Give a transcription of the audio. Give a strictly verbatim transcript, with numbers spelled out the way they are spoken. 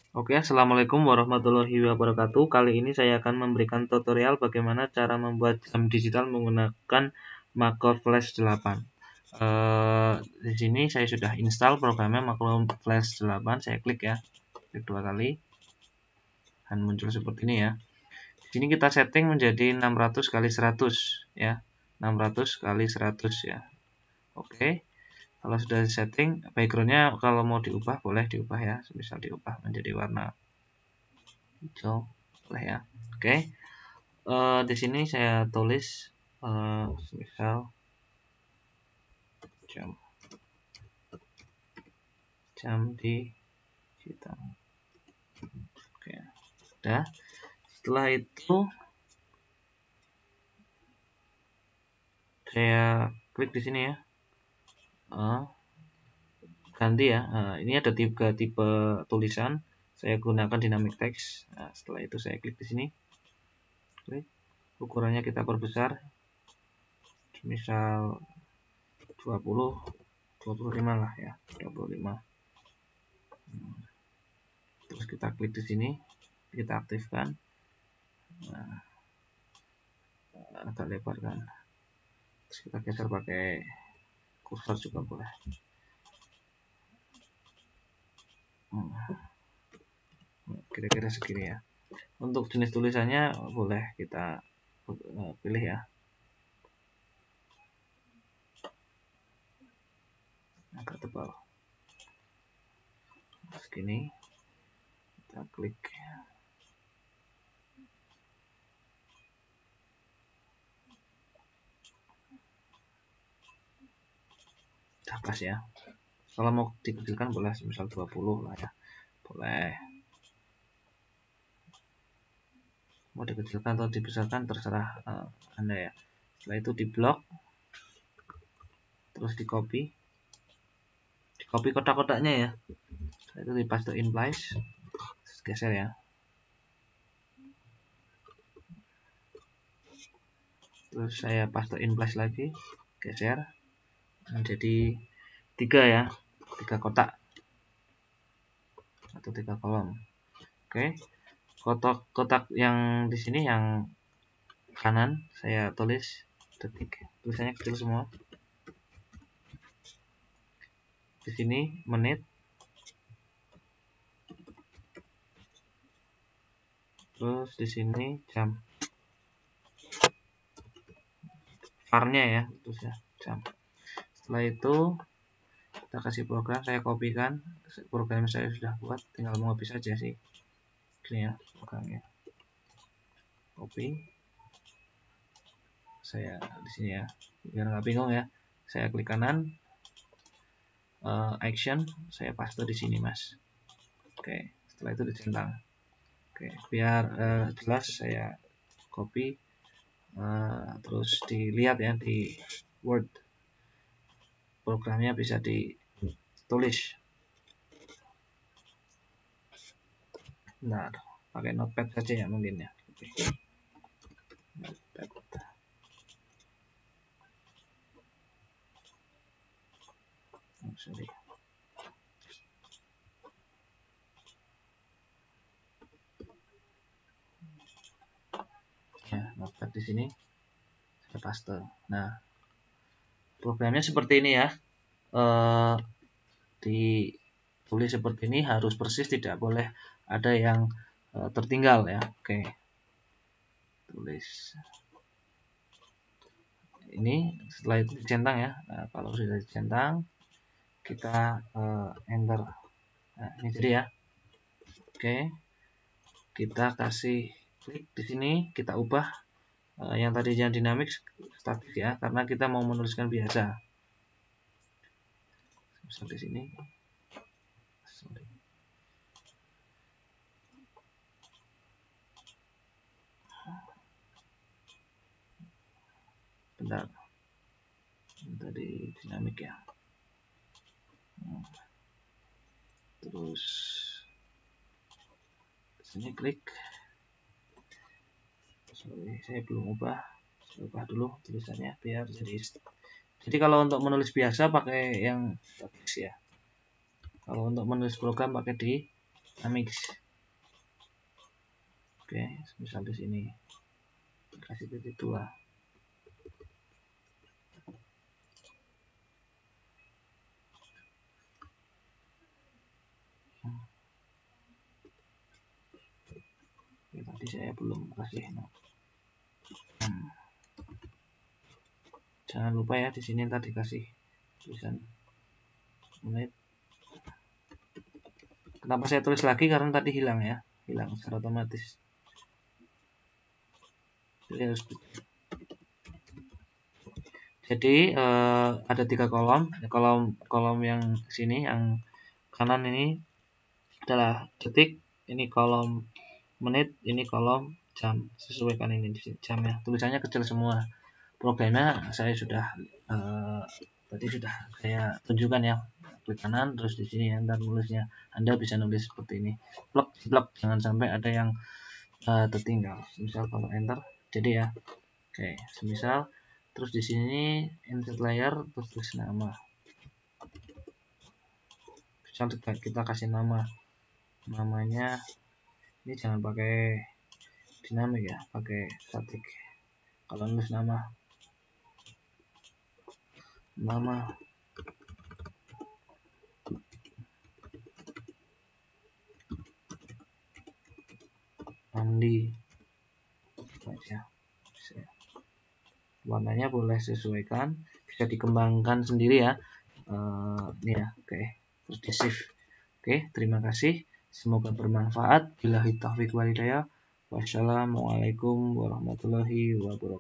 Oke, assalamualaikum warahmatullahi wabarakatuh. Kali ini saya akan memberikan tutorial bagaimana cara membuat jam digital menggunakan Macro Flash delapan. Uh, di sini saya sudah install programnya Macro Flash delapan. Saya klik ya, klik dua kali, dan muncul seperti ini ya. Di sini kita setting menjadi enam ratus kali seratus ya, enam ratus kali seratus ya. Oke. Kalau sudah setting, backgroundnya kalau mau diubah boleh diubah ya, misal diubah menjadi warna hijau boleh ya. Oke, uh, di sini saya tulis uh, misal jam jam digital. Oke, udah. Setelah itu saya klik di sini ya, uh, ganti ya. Uh, ini ada tiga tipe tulisan. Saya gunakan dynamic text. Nah, setelah itu saya klik di sini. Klik. Ukurannya kita perbesar. Misal dua puluh, dua puluh lima lah ya, dua puluh lima. Terus kita klik di sini, kita aktifkan. Nah, agak lebar kan. Terus kita geser pakai kursor juga boleh. Kira-kira segini ya. Untuk jenis tulisannya boleh kita pilih ya. Agak tebal. Segini. Kita klik. Udah pas ya. Kalau mau dikecilkan boleh misal dua puluh lah ya. Boleh. Mau dikecilkan atau dibesarkan terserah uh, Anda ya. Setelah itu di blok, terus di copy, di copy kotak-kotaknya ya. Setelah itu di paste in place, terus geser ya. Terus saya paste in place lagi, geser menjadi tiga ya, tiga kotak atau tiga kolom. Oke, kotak-kotak yang di sini yang kanan saya tulis detik, tulisannya kecil semua. Di sini menit, terus di sini jam, varnya ya, terus ya jam. Setelah itu kita kasih program, saya kopikan program saya sudah buat, tinggal mengcopy saja sih. Ini ya programnya, copy. Saya di sini ya, biar nggak bingung ya. Saya klik kanan, uh, action, saya paste di sini mas. Oke, setelah itu dicentang. Oke, biar uh, jelas saya copy, uh, terus dilihat ya di Word. Programnya bisa ditulis. Nah, pakai notepad saja ya mungkin ya. Oke. Notepad. Oh, sorry. Ya, notepad di sini saya paste. Nah, programnya seperti ini ya. Uh, ditulis seperti ini, harus persis, tidak boleh ada yang uh, tertinggal ya. Oke, tulis ini, setelah itu dicentang ya. Nah, kalau sudah dicentang kita uh, enter. Nah, ini jadi ya. Oke, kita kasih klik di sini, kita ubah uh, yang tadi yang dinamik statis ya, karena kita mau menuliskan biasa. Misal di sini. Sorry. Bentar, tadi dinamik ya. Terus sini klik. Sorry, saya belum ubah. Saya ubah dulu tulisannya biar jadi. Jadi kalau untuk menulis biasa pakai yang teks ya. Kalau untuk menulis program pakai di Amix. Oke, misal di sini kasih titik dua. Oke, tadi saya belum kasih. Hmm. Jangan lupa ya di sini tadi kasih tulisan menit. Kenapa saya tulis lagi? Karena tadi hilang ya, hilang secara otomatis. Jadi harus Jadi eh, ada tiga kolom. Kolom kolom yang sini, yang kanan ini adalah detik, ini kolom menit, ini kolom jam. Sesuaikan ini di sini jamnya. Tulisannya kecil semua. Programnya saya sudah eh, tadi sudah saya tunjukkan ya. Klik kanan, terus di sini Anda nulisnya. Anda bisa nulis seperti ini. Plek, plek, jangan sampai ada yang uh, tertinggal. Misal kalau enter, jadi ya. Oke, semisal terus di sini insert layer, terus tulis nama. Misal kita kasih nama, namanya ini jangan pakai dinamik ya, pakai static. Kalau nulis nama, nama Andi aja. Warnanya boleh sesuaikan, bisa dikembangkan sendiri ya. Uh, ini ya, oke. Okay. Terus di save. Oke, okay, terima kasih. Semoga bermanfaat. Billahi taufiq wal hidayah. Wassalamualaikum warahmatullahi wabarakatuh.